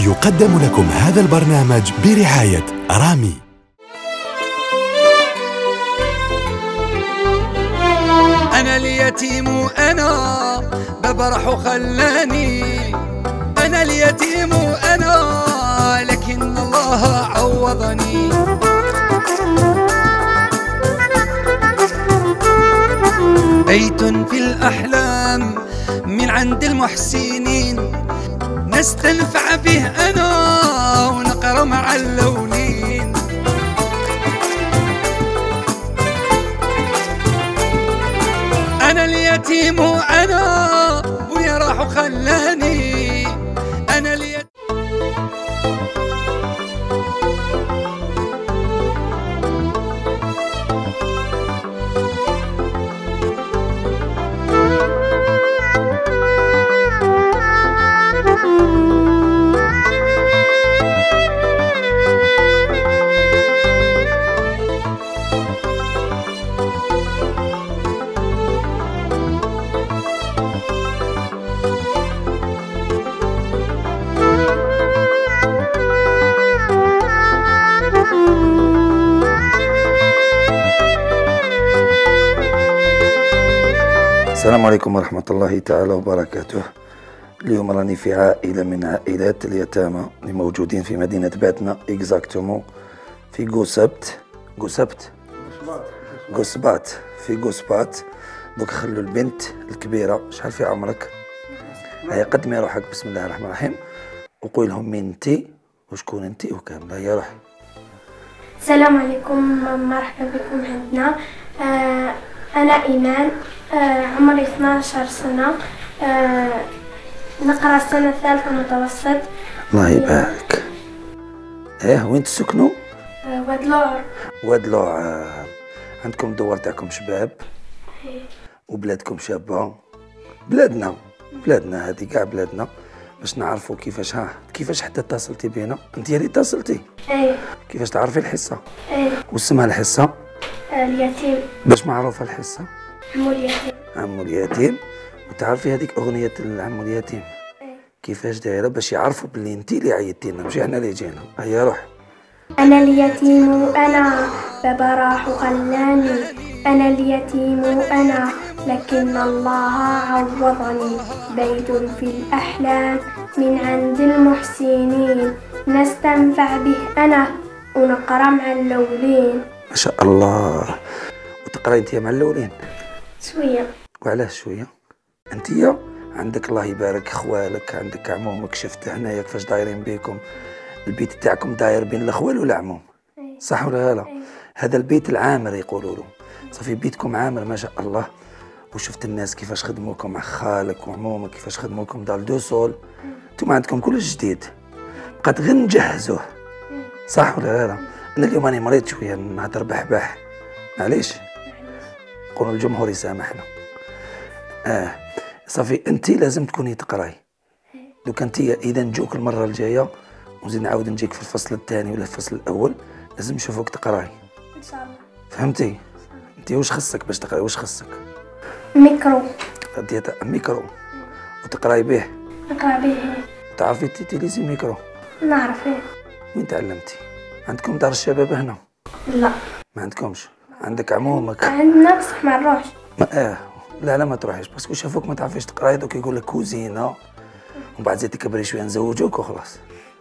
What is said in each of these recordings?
يقدم لكم هذا البرنامج برعاية رامي. أنا اليتيم وأنا بابا راح وخلاني، أنا اليتيم وأنا لكن الله عوضني. بيت في الأحلام من عند المحسنين، نستنفع به أنا ونقرأ مع اللونين. أنا اليتيم وأنا أبويا راح وخلاني، أنا اليتيم. السلام عليكم ورحمة الله تعالى وبركاته. اليوم راني في عائلة من عائلات اليتامى اللي موجودين في مدينة باتنا، اكزاكتومون في غوسبات. دوك خلوا البنت الكبيرة، شحال في عمرك؟ هيا قدمي روحك بسم الله الرحمن الرحيم، وقول لهم مين انتي وشكون انتي وكاملة. هيا روحي. السلام عليكم، مرحبا بكم عندنا. أنا إيمان، عمري 12 سنة، نقرأ السنة الثالثة متوسط. الله يبارك. وين تسكنوا؟ وادلوع. عندكم الدوار تاعكم شباب وبلادكم شابة. بلادنا هذه كاع بلادنا، باش نعرفوا كيفاش حتى اتصلتي بينا. انت اللي اتصلتي؟ كيفاش تعرفي الحصة؟ واسمها الحصة؟ اليتيم. باش معروفة الحصة؟ عمو اليتيم. وتعرفي هذيك أغنية عمو اليتيم كيفاش دايرة باش يعرفوا بلي انتي اللي عيطتي لنا ماشي احنا اللي جينا. هيا روح. أنا اليتيم وأنا بابا راح وخلاني، أنا اليتيم وأنا لكن الله عوضني. بيت في الأحلام من عند المحسنين، نستنفع به أنا ونقرأ مع اللولين. ما شاء الله. وتقراي انتيا مع اللولين؟ شوية. وعلاش شوية؟ انتيا عندك الله يبارك خوالك، عندك عمومك، شفت هنايا كيفاش دايرين بيكم. البيت تاعكم داير بين الخوال والعموم، صح ولا لا؟ هذا البيت العامر يقولوا له، صافي بيتكم عامر ما شاء الله. وشفت الناس كيفاش خدموكم مع خالك وعمومك، كيفاش خدموكم دار دو سول. انتم عندكم كلش جديد، بقات غير نجهزوه، صح ولا لا؟ انا اليوم راني مريض شويه نهضر بحباح، معليش نقولوا الجمهور يسامحنا. صافي انت لازم تكوني تقراي. دوك انت اذا نجوك المره الجايه ونزيد نعاود نجيك في الفصل الثاني ولا الفصل الاول، لازم نشوفوك تقراي ان شاء الله. فهمتي؟ انت واش خصك باش تقراي؟ واش خصك؟ ميكرو. ميكرو وتقراي به؟ نقرا به. تعرفي تيتيليزي ميكرو؟ نعرف. وين تعلمتي؟ عندكم دار الشباب هنا؟ لا ما عندكمش. عندك عمومك؟ عندنا بصح ما نروحش. لا ما تروحيش، باسكو شافوك ما تعرفيش تقراي دوك يقول لك كوزينه، ومن بعد زيد تكبري شويه نزوجوك وخلاص.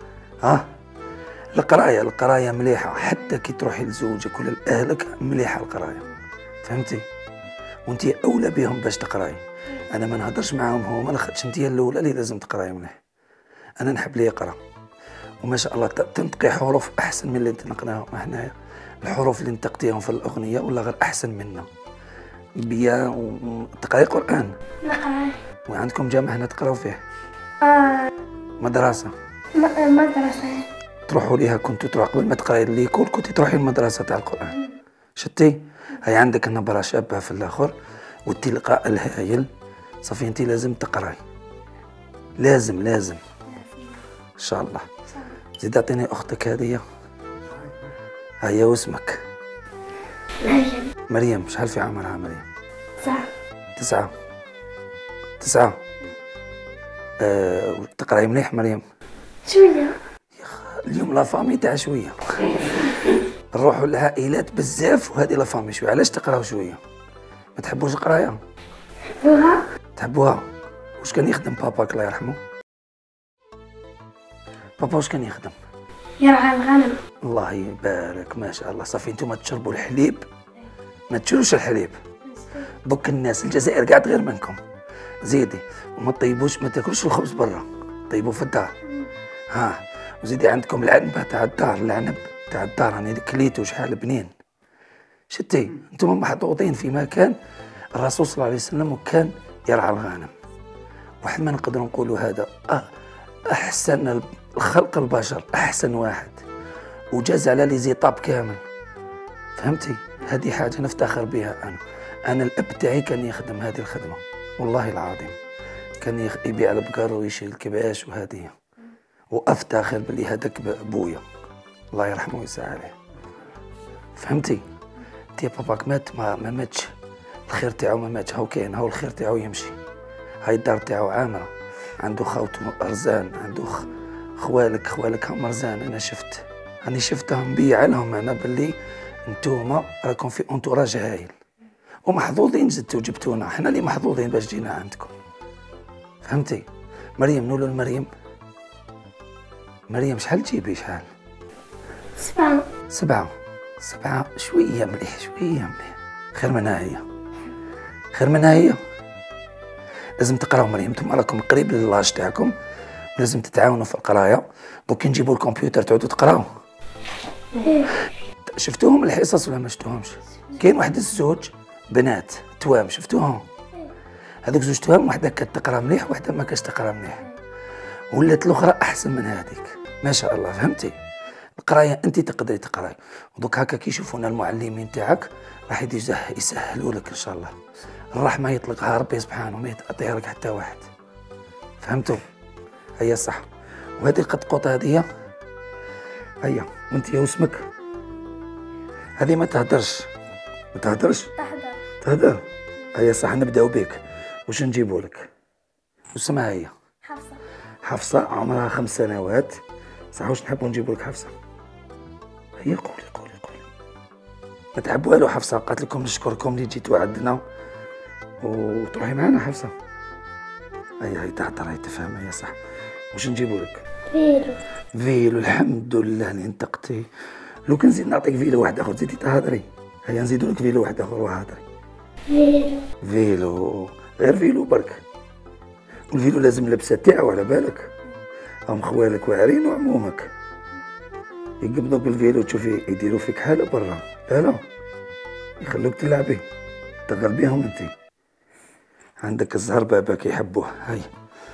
القرايه مليحه، حتى كي تروحي لزوجك ولا لاهلك مليحه القرايه، فهمتي؟ وانت اولى بهم باش تقراي. انا ما نهضرش معاهم هما، لاخاطش انت الاولى اللي لازم تقراي مليح. انا نحب لي يقرا، وما شاء الله تنطقي حروف احسن من اللي نتنقناهم هنايا. الحروف اللي نطقتيهم في الاغنيه ولا غير احسن منا. بيا وتقراي قران؟ نقرا. وعندكم جامع هنا تقراو فيه؟ مدرسه؟ مدرسه. تروحوا ليها؟ كنتوا تروحوا قبل ما تقراي ليكول كنتي تروحي المدرسه تاع القران؟ شتي؟ هاي عندك النبره شابه في الاخر والتلقاء الهايل. صافي انت لازم تقراي، لازم ان شاء الله. زيد اعطيني اختك هذه. هيا واسمك؟ مريم. شحال في عمرها مريم؟ 9. تقراي مليح مريم؟ شوية. اليوم لا فامي تاع شويه. نروحوا للعائلات بزاف وهذه لا فامي شويه. علاش تقراو شويه؟ ما تحبوش القرايه؟ لغة. تحبوها؟ واش كان يخدم باباك الله يرحمه؟ بابا واش كان يخدم؟ يرعى الغنم. الله يبارك ما شاء الله. صافي نتوما تشربوا الحليب ما تشروش الحليب. دوك الناس الجزائر قاعد غير منكم. زيدي وما طيبوش، ما تاكلوش الخبز برا، طيبوه في الدار. ها وزيدي عندكم العنبه تاع الدار، العنب تاع الدار راني كليتو شحال بنين. شتي انتم محطوطين في مكان الرسول صلى الله عليه وسلم وكان يرعى الغنم. واحد ما نقدروا نقولوا هذا احسن الخلق البشر، احسن واحد وجاز على لي زيطاب كامل. فهمتي؟ هذه حاجه نفتخر بها. انا الاب تاعي كان يخدم هذه الخدمه والله العظيم، كان يبيع البقر ويشري الكباش وهذه، وافتخر بلي هذاك بويا الله يرحمه ويسع عليه. فهمتي؟ انت باباك مات ما ماتش، الخير تاعو ما ماتش، هاو كاين، هاو الخير تاعو يمشي. هاي الدار تاعو عامره، عنده خوته رزان، عنده خوالك هم رزان. انا راني شفتهم بيع لهم انا باللي انتوما راكم في انتوراج هايل ومحظوظين زدتوا جبتونا، احنا اللي محظوظين باش جينا عندكم. فهمتي؟ مريم نقولوا لمريم، مريم شحال تجيبي شحال؟ 7. 7 شويه مليح، شويه مليح، خير منها هي، خير منها هي. لازم تقراو مريم، انتم راكم قريب للاج تاعكم، لازم تتعاونوا في القرايه. دوك نجيبوا الكمبيوتر تعودوا تقراو. شفتوهم الحصص ولا ما شفتوهمش؟ كاين واحد الزوج بنات توام، شفتوهم؟ هذوك زوج توام، وحده كانت تقرا مليح وحده ما كانتش تقرا مليح، ولات الاخرى احسن من هذيك ما شاء الله. فهمتي؟ القرايه انت تقدري تقراي، ودوك هكا كي يشوفونا المعلمين تاعك راح يسهلوا لك ان شاء الله. الرحمه يطلقها ربي سبحانه، ما يعطيها لك حتى واحد. فهمتوا؟ هيا صح. وهذه القطقوط هذه هيا، وانت يا اسمك هذه ما تهدرش، ما تهدرش، تهدر. هيا صح، نبداو بك. واش نجيبوا لك؟ واسمها هي حفصه، عمرها 5 سنوات. صح، واش نحبوا نجيبوا لك حفصه؟ هيا قولي. ما تحبوا والو حفصه؟ قالت لكم نشكركم اللي جيتوا عندنا وتروحي معنا حفصه. هيا تهدر، هي تفهم. هيا صح. واش نجيبوا لك؟ فيلو. الحمد لله اللي انتقتي. لو كان نزيد نعطيك فيلو واحد اخر زيدي تهضري. هيا نزيدو لك فيلو واحد اخر وهضري. فيلو غير فيلو برك، والفيلو لازم لبسه تاعو على بالك. هم خوالك واعرين وعمومك يقبضوك الفيلو تشوفي يديروا فيك حاله برا، لا يخلوك تلعبي تغلبيهم. انت عندك الزهر باباك يحبوه. هاي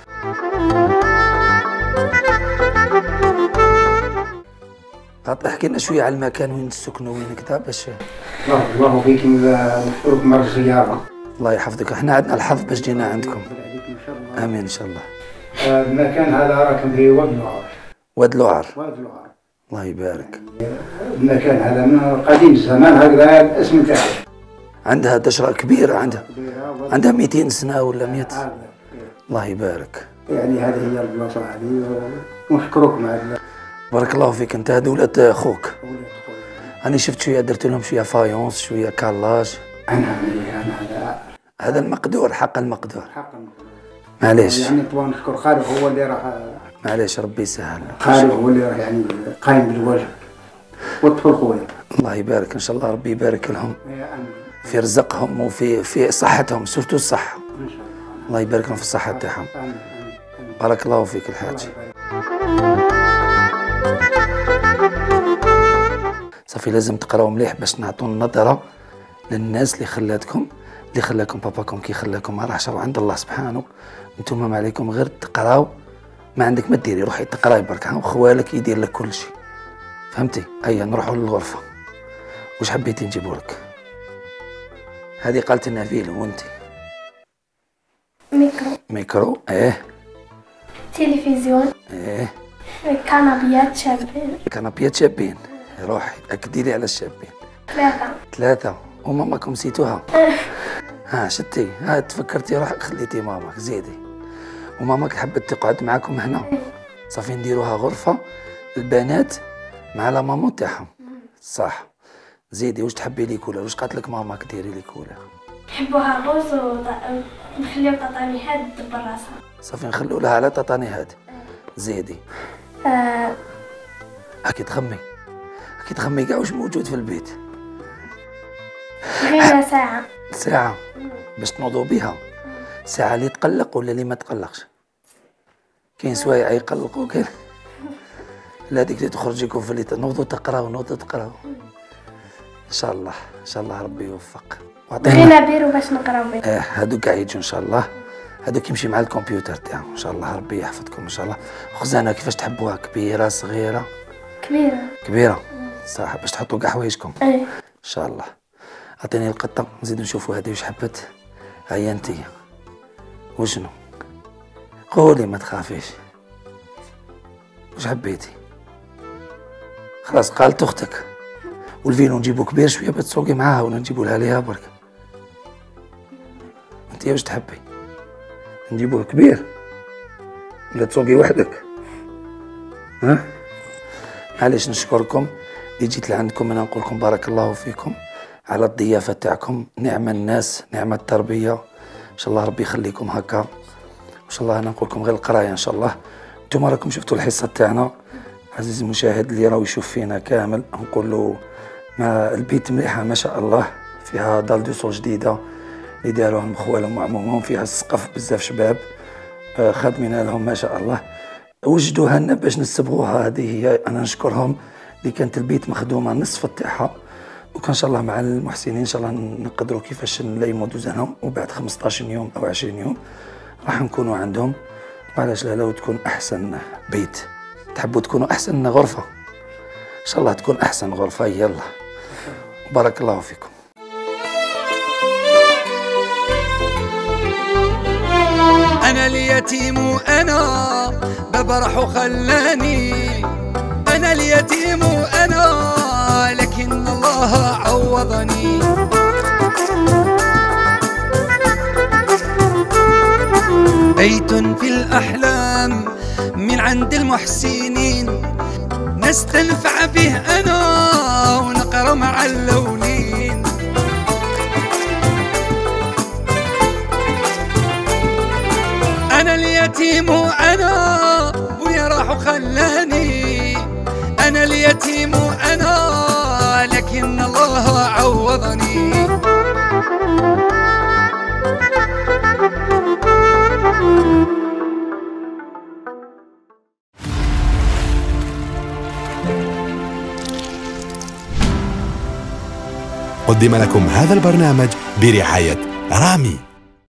احكي لنا شويه على المكان وين تسكنوا وين كذا باش. الله فيك، نشكركم على الزياره. الله يحفظك، احنا عندنا الحظ باش جينا عندكم. امين ان شاء الله. المكان هذا راكم في واد لوعر. الله يبارك. المكان هذا من قديم الزمان هكذا الاسم تاعو. عندها دشره كبيره، عندها 200 سنه ولا 100. الله يبارك. يعني هذه هي البلاصه هذه، ونشكركم على. بارك الله فيك. انت هذا ولاد اخوك. انا شفت شويه درت لهم شويه فايونس، شويه كالاج. هذا المقدور، حق المقدور. معليش يعني طبعا نشكر خالد، هو اللي راح. معليش ربي يسهل. خالد هو اللي راح يعني قايم بالواجب، والطفل خويا. الله يبارك ان شاء الله، ربي يبارك لهم في رزقهم وفي صحتهم، سورتو الصحه. ان شاء الله. الله يبارك لهم في الصحه تاعهم. بارك الله فيك الحاج. صافي لازم تقراو مليح باش نعطوا النظره للناس اللي خلاكم باباكم كي خلاكم ما راحش عند الله سبحانه. نتوما ما عليكم غير تقراو، ما عندك ما ديري، روحي تقراي برك، وخوالك يدير لك كل شيء. فهمتي؟ هيا نروحوا للغرفه. واش حبيتي نجيبوا لك؟ هذه قالت لنا فيلو، وانت؟ ميكرو. تلفزيون. كنبيات شابين. روحي اكدي لي على الشابين. 3. وماماكم نسيتوها؟ ها شتي، ها تفكرتي روحك خليتي ماماك. زيدي. وماماك حبت تقعد معاكم هنا؟ صافي نديروها غرفة البنات مع لا مامون تاعهم. صح. زيدي واش تحبي لي كولر؟ واش قالت لك ماماك ديري لي كولر؟ نحبوها روز ونخليو طاطانيهات براسها. صافي نخلو لها على طاطانيهات. زيدي. هاكي تخمي كاع واش موجود في البيت. غير ساعة باش تنوضوا بها. ساعة اللي تقلق ولا اللي ما تقلقش؟ كاين سوايع يقلقوا كاين لا ديك اللي تخرجيكم في اللي نوضوا تقراو ان شاء الله ربي يوفق. بغينا بيرو باش نقراو به. هادو كاع يجوا ان شاء الله. هادوك يمشي مع الكمبيوتر تاعو ان شاء الله. ربي يحفظكم ان شاء الله. خزانه كيفاش تحبوها؟ كبيره صغيره؟ كبيره. صح باش تحطوا كاع حوايجكم. ان شاء الله. اعطيني القطه نزيدو نشوفوا هذه واش حبت. هيا انتيا وشنو؟ قولي ما تخافيش. واش حبيتي؟ خلاص قالت اختك. والفينو نجيبو كبير شويه بتسوقي معاها ولا نجيبو لها ليها برك؟ انتيا واش تحبي؟ نجيبوه كبير ولا تسوقي وحدك؟ ها؟ معليش نشكركم اللي جيت لعندكم. انا نقول لكم بارك الله فيكم على الضيافه تاعكم. نعم الناس، نعم التربيه. ان شاء الله ربي يخليكم هكا. ان شاء الله انا نقول لكم غير القرايه ان شاء الله. انتم راكم شفتوا الحصه تاعنا. عزيزي المشاهد اللي راهو يشوف فينا كامل نقول له ما البيت مليحه ما شاء الله. فيها دال دو سول جديده اللي داروها مخوالهم وعمومهم. فيها السقف بزاف شباب خادمين لهم ما شاء الله. وجدوها لنا باش نصبغوها. هذه هي انا نشكرهم اللي كانت البيت مخدومه نصف تاعها. وكان ان شاء الله مع المحسنين ان شاء الله نقدروا كيفاش نليموا دوزانهم. وبعد 15 يوم او 20 يوم راح نكونوا عندهم. وعلاش لا لو تكون احسن بيت. تحبوا تكونوا احسن غرفه ان شاء الله تكون احسن غرفه. يلا بارك الله فيكم. أنا اليتيم وأنا بابا راح وخلاني. أنا اليتيم وأنا لكن الله عوضني. بيت في الأحلام من عند المحسنين. نستنفع به أنا ونقرأ مع اللولين. أنا اليتيم وأنا بويا راح وخلاني. أنا اليتيم وأنا لكن الله عوضني. قدم لكم هذا البرنامج برعاية رامي.